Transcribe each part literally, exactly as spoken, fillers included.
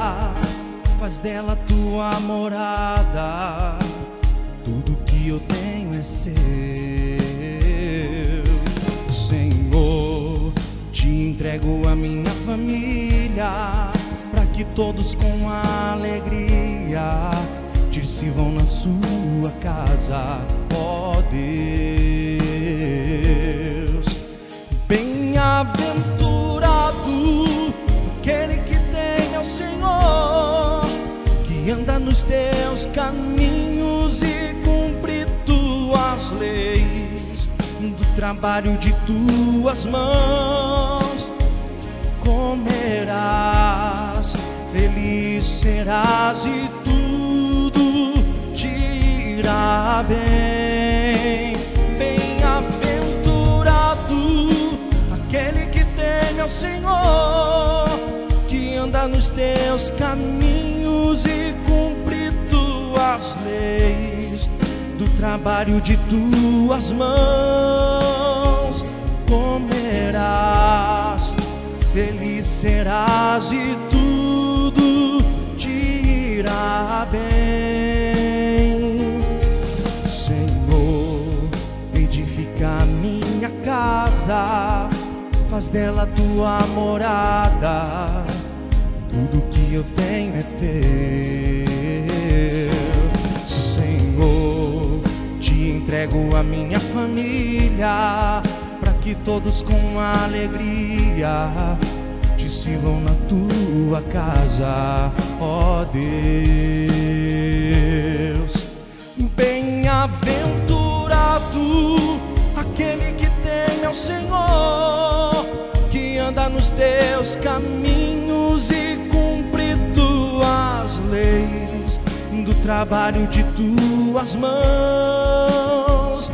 faz dela tua morada. Tudo que eu tenho é seu, Senhor. Te entrego a minha família, para que todos com alegria te sirvam na sua casa, ó Deus. Bem-aventurado aquele que tem ao Senhor, que anda nos teus caminhos e cumpre tuas leis. Do trabalho de tuas mãos comerás, feliz serás e tudo te irá bem. Bem-aventurado aquele que teme ao Senhor, que anda nos teus caminhos e cumpre tuas leis. Do trabalho de tuas mãos comerás, feliz serás e tudo te irá bem. Senhor, edifica a minha casa, faz dela tua morada. Tudo que eu tenho é teu, Senhor. Te entrego a minha família, para que todos com alegria te sirvam na tua casa, ó Deus. Bem-aventurado aquele que teme ao Senhor, que anda nos teus caminhos e cumpre tuas leis. Do trabalho de tuas mãos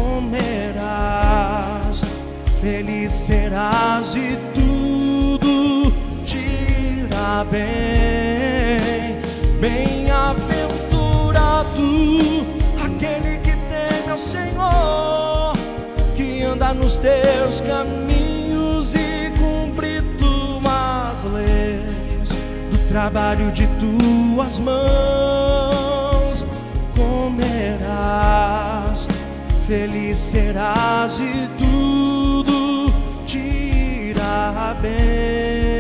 comerás, feliz serás e tudo te irá bem. Bem-aventurado aquele que teme ao Senhor, que anda nos teus caminhos e cumpre tuas leis. Do trabalho de tuas mãos comerás, feliz serás e tudo te irá bem.